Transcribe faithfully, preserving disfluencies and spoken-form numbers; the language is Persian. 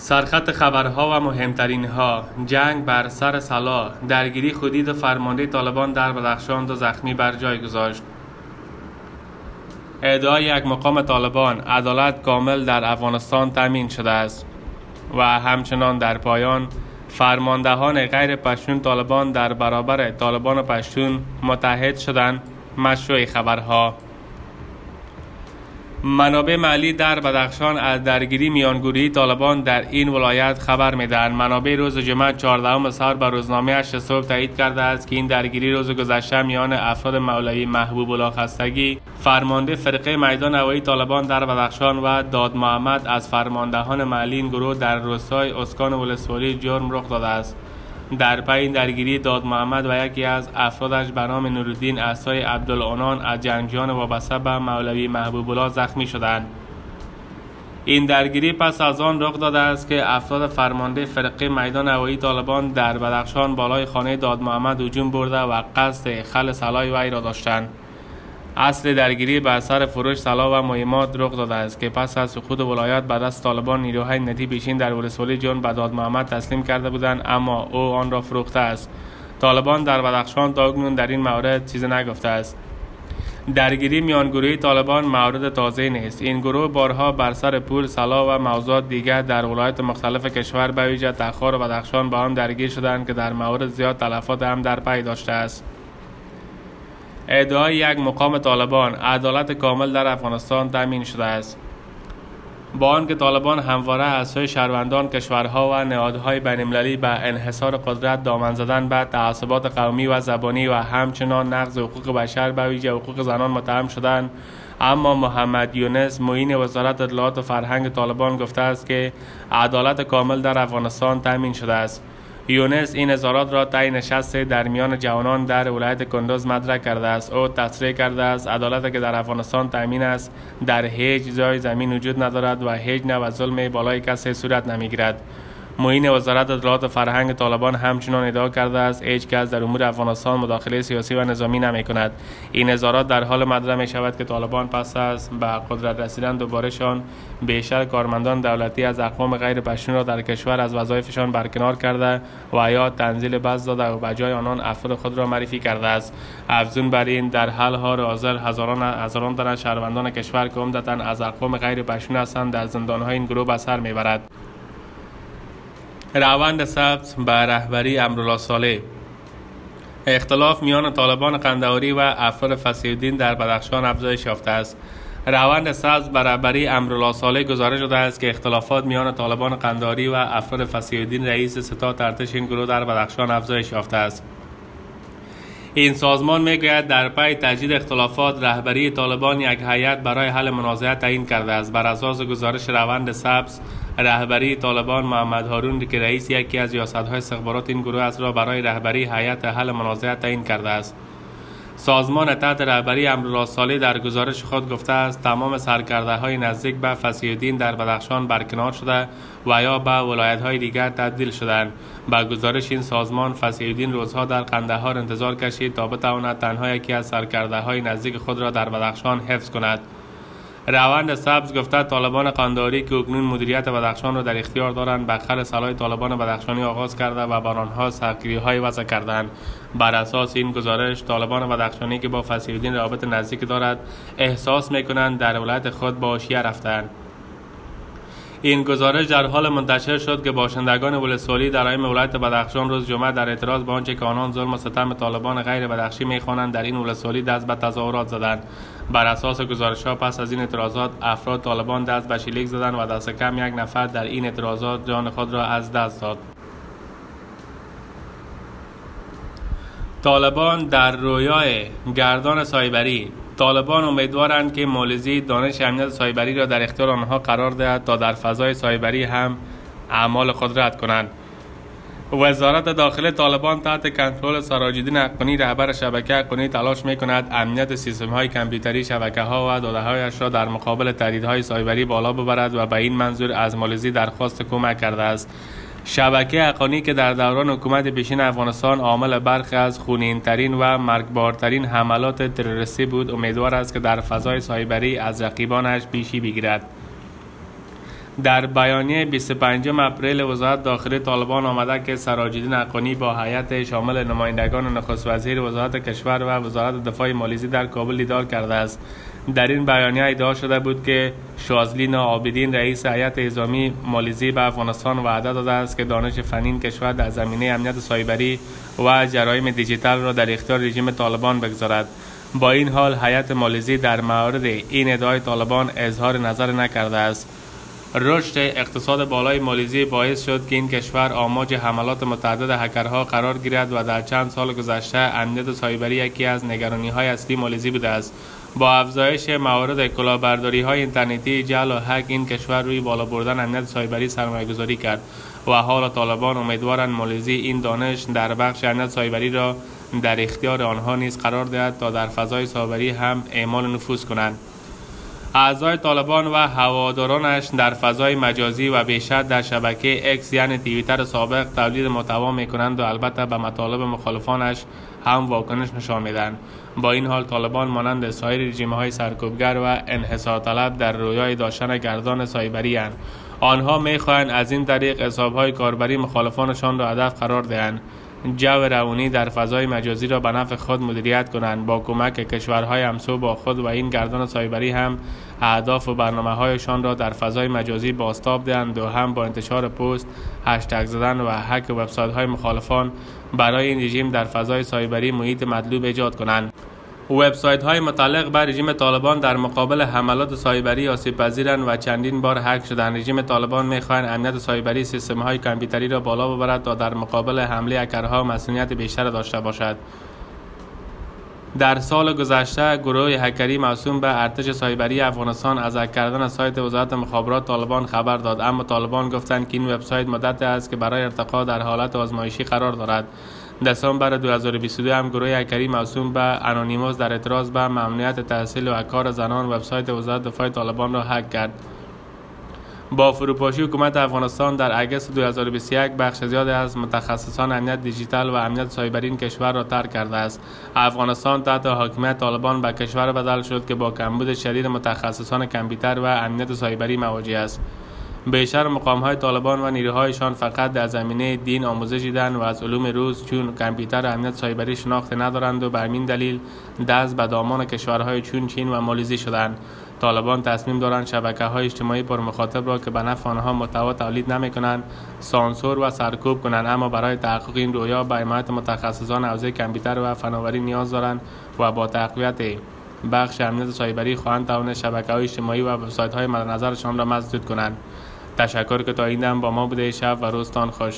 سرخط خبرها و مهمترین ها: جنگ بر سر سلا، درگیری خودید فرمانده طالبان در بدخشان، دو زخمی بر جای گذاشت. ادعای یک مقام طالبان: عدالت کامل در افغانستان تامین شده است. و همچنان در پایان: فرماندهان غیر پشتون طالبان در برابر طالبان پشتون متحد شدند. مشروع خبرها. منابع محلی در بدخشان از درگیری میانگوری طالبان در این ولایت خبر می‌دهند. منابع روز جمعه چهاردهم سحر به روزنامه هشت صبح تایید کرده است که این درگیری روز گذشته میان افراد مولوی محبوب الله خستگی، فرمانده فرقه میدان هوایی طالبان در بدخشان، و داد محمد از فرماندهان محلی این گروه در روستای اسکان ولسوالی جرم رخ داده است. در پی این درگیری داد محمد و یکی از افرادش به نام نورالدین عصای عبدالعنان از جنگجویان وابسته به مولوی محبوب الله زخمی شدند. این درگیری پس از آن رخ داده است که افراد فرمانده فرقه میدان هوایی طالبان در بدخشان بالای خانه داد محمد هجوم برده و قصد خل سلای وی را داشتند. اصل درگیری به اثر فروش سلاح و مهمات رخ داده است که پس از سقوط ولایت به دست طالبان نیروهای نتی پیشین در ولسوالی جون به داد محمد تسلیم کرده بودند، اما او آن را فروخته است. طالبان در بدخشان تا اکنون در این مورد چیزی نگفته است. درگیری میانگروهی طالبان مورد تازه نیست. این گروه بارها بر سر پول، سلاح و موضوعات دیگر در ولایات مختلف کشور به ویژه تخار و بدخشان با هم درگیر شدند که در مورد زیاد تلفات هم در پی داشته است. ادعای یک مقام طالبان: عدالت کامل در افغانستان تامین شده است. با آنکه طالبان همواره از سوی شهروندان، کشورها و نهادهای بین‌المللی به انحصار قدرت، دامن زدن به تعصبات قومی و زبانی و همچنان نقض حقوق بشر به ویژه حقوق زنان متهم شدند، اما محمد یونس، معین وزارت اطلاعات و فرهنگ طالبان، گفته است که عدالت کامل در افغانستان تامین شده است. یونس این اظهارات را طی نشست در میان جوانان در ولایت کندوز مطرح کرده است. او تصریح کرده است عدالت که در افغانستان تامین است در هیچ جای زمین وجود ندارد و هیچ نوع ظلم بالای کسی صورت نمیگیرد. معین وزارت اطلاعات و فرهنگ طالبان همچنان ادعا کرده است هیچ کس در امور افغانستان مداخله سیاسی و نظامی نمی کند. این اظهارات در حال مطرح می شود که طالبان پس از به قدرت رسیدن دوبارهشان بیشتر کارمندان دولتی از اقوام غیر پشتون را در کشور از وظایفشان برکنار کرده و یا تنزیل بست داده و به جای آنان افراد خود را معرفی کرده است. افزون بر این، در حال حاضر هزاران هزاران تن شهروندان کشور که عمدتاً از اقوام غیر پشتون هستند در زندان‌های این گروه به سر میبرد. روند سبز به رهبری امرالله صالح. اختلاف میان طالبان قندهاری و افراد فصیح‌الدین در بدخشان افزایش یافته است. روند سبز به رهبری امرالله صالح گزارش داده است که اختلافات میان طالبان قندهاری و افراد فصیح‌الدین رئیس ستاد ارتش این گروه در بدخشان افزایش یافته است. این سازمان میگوید در پی تجدید اختلافات رهبری طالبان یک هیئت برای حل منازعه تعیین کرده است. بر اساس گزارش روند سبز، رهبری طالبان محمد هارون که رئیس یکی از ریاست‌های استخبارات این گروه است را برای رهبری هیئت حل منازعه تعیین کرده است. سازمان تحت رهبری امرالله صالح در گزارش خود گفته است تمام سرکرده‌های نزدیک به فصیح‌الدین در بدخشان برکنار شده و یا به ولایت‌های دیگر تبدیل شدند. با گزارش این سازمان، فصیح‌الدین روزها در قندهار انتظار کشید تا بتواند تنها یکی از سرکرده‌های نزدیک خود را در بدخشان حفظ کند. روند سبز گفته طالبان قندهاری که اکنون مدیریت بدخشان را در اختیار دارند به خل سلاح طالبان بدخشانی آغاز کرده و بر آنها سختگیری‌های وضع کردند. بر اساس این گزارش، طالبان بدخشانی که با فصیح‌الدین رابط نزدیک دارد احساس می‌کنند در ولایت خود به حاشیه رفتند. این گزارش در حال منتشر شد که باشندگان ولسوالی در ایم ولایت بدخشان روز جمعه در اعتراض به آنچه که آنان ظلم و ستم طالبان غیر بدخشی می‌خوانند در این ولسوالی دست به تظاهرات زدند. بر اساس گزارش‌ها پس از این اعتراضات افراد طالبان دست به شلیک زدند و دست کم یک نفر در این اعتراضات جان خود را از دست داد. طالبان در رویای گردان سایبری. طالبان امیدوارند که مالزی دانش امنیت سایبری را در اختیار آنها قرار دهد تا در فضای سایبری هم اعمال خود رد کنند. وزارت داخلی طالبان تحت کنترل سراج‌الدین حقانی رهبر شبکه حقانی تلاش می‌کند امنیت سیستم‌های کامپیوتری شبکه‌ها و داده‌هایش را در مقابل تهدیدهای سایبری بالا ببرد و به این منظور از مالزی درخواست کمک کرده است. شبکه حقانی که در دوران حکومت پیشین افغانستان عامل برخی از خونین‌ترین و مرگبارترین حملات تروریستی بود، امیدوار است که در فضای سایبری از رقیبانش پیشی بگیرد. در بیانیه بیست و پنجم اپریل وزارت داخلی طالبان آمده که سراج‌الدین حقانی با هیئت شامل نمایندگان نخست وزیر وزارت کشور و وزارت دفاع مالزی در کابل دیدار کرده است. در این بیانیه ادعا شده بود که شاذلی عابدین رئیس هیئت انتظامی مالزی به افغانستان وعده داده است که دانش فنی کشور در زمینه امنیت سایبری و جرایم دیجیتال را در اختیار رژیم طالبان بگذارد. با این حال هیئت مالزی در مورد این ادعای طالبان اظهار نظر نکرده است. رشد اقتصاد بالای مالزی باعث شد که این کشور آماج حملات متعدد هکرها قرار گیرد و در چند سال گذشته امنیت سایبری یکی از نگرانی‌های اصلی مالزی بوده است. با افزایش موارد کلاهبرداری‌های اینترنتی، جعل و هک، این کشور روی بالا بردن امنیت سایبری سرمایه‌گذاری کرد و حال طالبان امیدوارند مالزی این دانش در بخش امنیت سایبری را در اختیار آنها نیز قرار دهد تا در فضای سایبری هم اعمال نفوذ کنند. اعضای طالبان و هوادارانش در فضای مجازی و بیشتر در شبکه اکس یعنی توییتر سابق تولید محتوا میکنند و البته به مطالب مخالفانش هم واکنش نشان میدن. با این حال طالبان مانند سایر رژیم‌های سرکوبگر و انحصار طلب در رویای داشتن گردان سایبری اند. آنها میخواهند از این طریق حساب‌های کاربری مخالفانشان را هدف قرار دهند، جو روانی در فضای مجازی را به نفع خود مدیریت کنند، با کمک کشورهای همسو با خود و این گردان سایبری هم اهداف و برنامه‌هایشان را در فضای مجازی بازتاب دهند و هم با انتشار پست، هشتگ زدن و هک وبسایت‌های مخالفان برای این رژیم در فضای سایبری محیط مطلوب ایجاد کنند. وبسایت‌های متعلق به رژیم طالبان در مقابل حملات سایبری آسیب‌پذیرند و چندین بار هک شدند. رژیم طالبان می‌خواهد امنیت سایبری سیستم‌های کامپیوتری را بالا ببرد تا در مقابل حمله هکرها مسئولیت بیشتر داشته باشد. در سال گذشته گروه هکری موسوم به ارتش سایبری افغانستان از هک کردن سایت وزارت مخابرات طالبان خبر داد، اما طالبان گفتند که این وبسایت مدت است که برای ارتقا در حالت آزمایشی قرار دارد. دسامبر دو هزار و بیست و دو هم گروه هکری موسوم به انونیموس در اعتراض به ممنوعیت تحصیل و کار زنان وبسایت وزارت دفاع طالبان را هک کرد. با فروپاشی حکومت افغانستان در اگست دو هزار و بیست و یک بخش زیادی از متخصصان امنیت دیجیتال و امنیت سایبری این کشور را ترک کرده است. افغانستان تحت حاکمیت طالبان به کشور بدل شد که با کمبود شدید متخصصان کامپیوتر و امنیت سایبری مواجه است. بیشتر مقام‌های طالبان و نیروهایشان فقط در زمینه دین آموزش دیدند و از علوم روز چون کامپیوتر و امنیت سایبری شناخت ندارند و بر این دلیل دست به دامان کشورهای چون چین و مالزی شدند. طالبان تصمیم دارند شبکه‌های اجتماعی پر مخاطب را که به نفع آنها محتوا تولید نمی‌کنند سانسور و سرکوب کنند، اما برای تحقق این رویا به حمایت متخصصان حوزه کامپیوتر و فناوری نیاز دارند و با تقویت بخش امنیت سایبری خواهند توانست شبکه‌های اجتماعی و وبسایت‌های مد نظرشان را مسدود کنند. تشکر که تا این دم با ما بوده. شب و روزتان خوش.